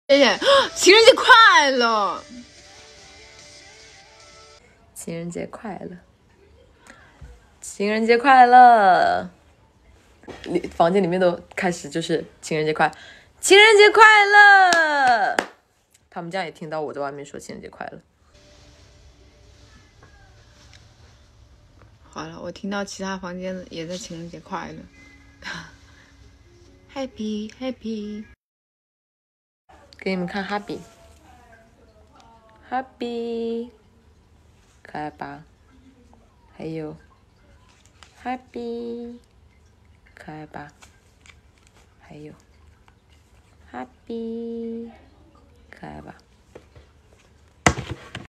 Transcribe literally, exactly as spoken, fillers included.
谢谢，情人节快乐！ 情人节快乐！情人节快乐！里房间里面都开始就是情人节快，情人节快乐！他们家也听到我在外面说情人节快乐。 好了，我听到其他房间也在情人节快乐，Happy Happy。 给你们看哈比，哈比，可爱吧？还有哈比，可爱吧？还有哈比，可爱吧？